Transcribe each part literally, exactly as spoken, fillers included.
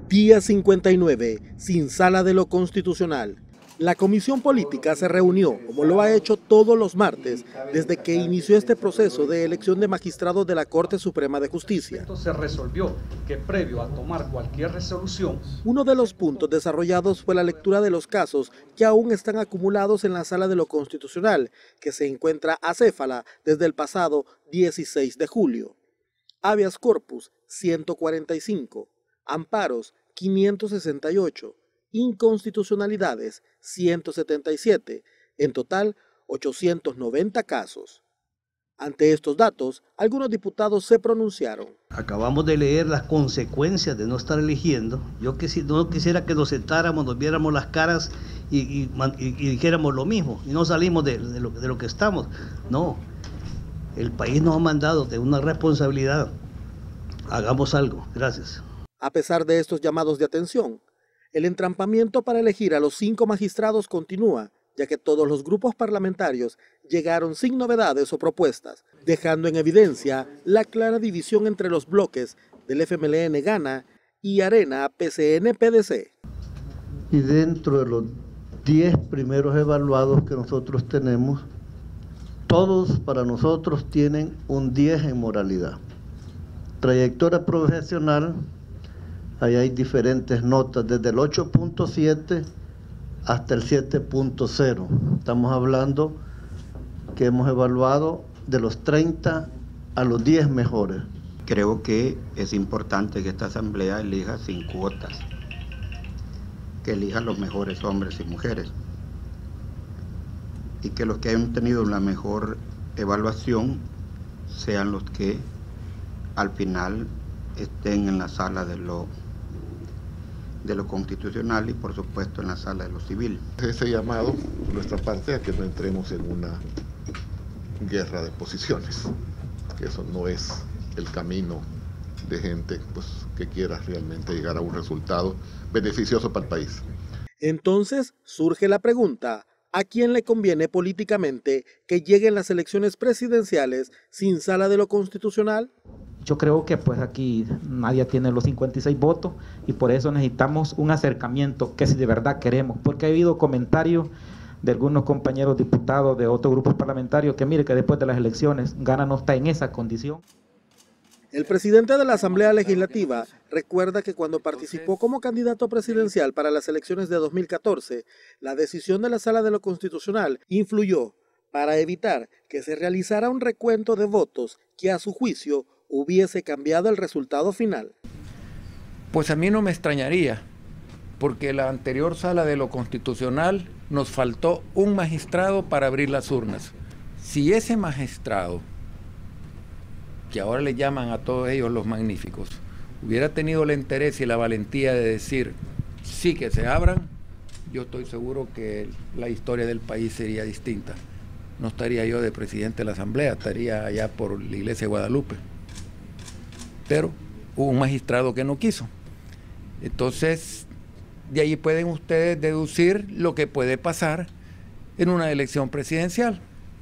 Día cincuenta y nueve, sin sala de lo constitucional. La Comisión Política se reunió, como lo ha hecho todos los martes, desde que inició este proceso de elección de magistrados de la Corte Suprema de Justicia. Se resolvió que previo a tomar cualquier resolución... Uno de los puntos desarrollados fue la lectura de los casos que aún están acumulados en la Sala de lo Constitucional, que se encuentra acéfala desde el pasado dieciséis de julio. Habeas corpus, ciento cuarenta y cinco. Amparos, quinientos sesenta y ocho. Inconstitucionalidades, ciento setenta y siete. En total, ochocientos noventa casos. Ante estos datos, algunos diputados se pronunciaron. Acabamos de leer las consecuencias de no estar eligiendo. Yo quisi, no quisiera que nos sentáramos, nos viéramos las caras y, y, y, y dijéramos lo mismo. Y no salimos de, de, lo, de lo que estamos. No, el país nos ha mandado de una responsabilidad. Hagamos algo. Gracias. A pesar de estos llamados de atención, el entrampamiento para elegir a los cinco magistrados continúa, ya que todos los grupos parlamentarios llegaron sin novedades o propuestas, dejando en evidencia la clara división entre los bloques del F M L N Gana y Arena P C N P D C. Y dentro de los diez primeros evaluados que nosotros tenemos, todos para nosotros tienen un diez en moralidad. Trayectoria profesional, ahí hay diferentes notas, desde el ocho punto siete hasta el siete punto cero. Estamos hablando que hemos evaluado de los treinta a los diez mejores. Creo que es importante que esta asamblea elija sin cuotas, que elijan los mejores hombres y mujeres, y que los que hayan tenido la mejor evaluación sean los que al final estén en la sala de lo, de lo constitucional y por supuesto en la sala de lo civil. Ese llamado por nuestra parte a que no entremos en una guerra de posiciones, que eso no es el camino de gente pues, que quiera realmente llegar a un resultado beneficioso para el país. Entonces surge la pregunta, ¿a quién le conviene políticamente que lleguen las elecciones presidenciales sin sala de lo constitucional? Yo creo que pues aquí nadie tiene los cincuenta y seis votos y por eso necesitamos un acercamiento que si de verdad queremos, porque ha habido comentarios de algunos compañeros diputados de otros grupos parlamentarios que mire que después de las elecciones Gana no está en esa condición. El presidente de la Asamblea Legislativa recuerda que cuando participó como candidato presidencial para las elecciones de dos mil catorce, la decisión de la Sala de lo Constitucional influyó para evitar que se realizara un recuento de votos que a su juicio hubiese cambiado el resultado final. Pues a mí no me extrañaría, porque la anterior Sala de lo Constitucional nos faltó un magistrado para abrir las urnas. Si ese magistrado, que ahora le llaman a todos ellos los magníficos, hubiera tenido el interés y la valentía de decir sí que se abran, yo estoy seguro que la historia del país sería distinta. No estaría yo de presidente de la Asamblea, estaría allá por la Iglesia de Guadalupe. Pero hubo un magistrado que no quiso. Entonces, de ahí pueden ustedes deducir lo que puede pasar en una elección presidencial.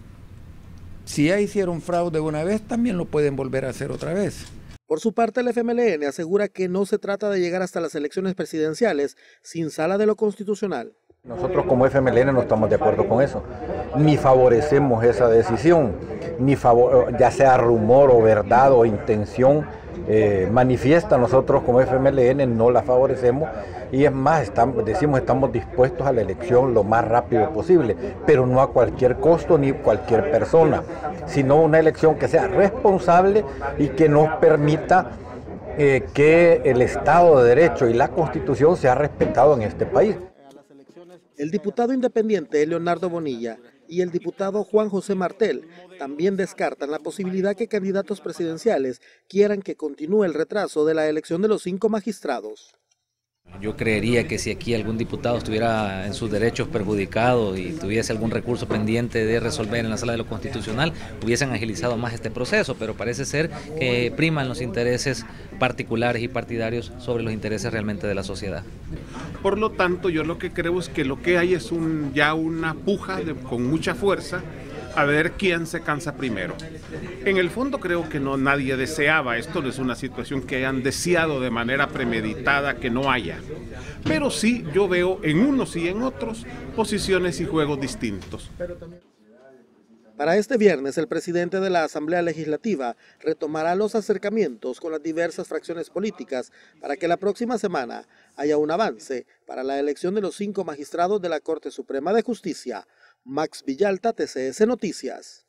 Si ya hicieron fraude una vez, también lo pueden volver a hacer otra vez. Por su parte, el F M L N asegura que no se trata de llegar hasta las elecciones presidenciales sin sala de lo constitucional. Nosotros como F M L N no estamos de acuerdo con eso, ni favorecemos esa decisión, ni favor, ya sea rumor o verdad o intención eh, manifiesta, nosotros como F M L N no la favorecemos y es más, estamos, decimos estamos dispuestos a la elección lo más rápido posible, pero no a cualquier costo ni cualquier persona, sino una elección que sea responsable y que nos permita eh, que el Estado de Derecho y la Constitución sea respetado en este país. El diputado independiente Leonardo Bonilla y el diputado Juan José Martel también descartan la posibilidad que candidatos presidenciales quieran que continúe el retraso de la elección de los cinco magistrados. Yo creería que si aquí algún diputado estuviera en sus derechos perjudicado y tuviese algún recurso pendiente de resolver en la Sala de lo Constitucional, hubiesen agilizado más este proceso, pero parece ser que priman los intereses particulares y partidarios sobre los intereses realmente de la sociedad. Por lo tanto, yo lo que creo es que lo que hay es un, ya una puja de, con mucha fuerza a ver quién se cansa primero. En el fondo creo que no nadie deseaba, esto no es una situación que hayan deseado de manera premeditada que no haya. Pero sí yo veo en unos y en otros posiciones y juegos distintos. Para este viernes, el presidente de la Asamblea Legislativa retomará los acercamientos con las diversas fracciones políticas para que la próxima semana haya un avance para la elección de los cinco magistrados de la Corte Suprema de Justicia. Max Villalta, T C S Noticias.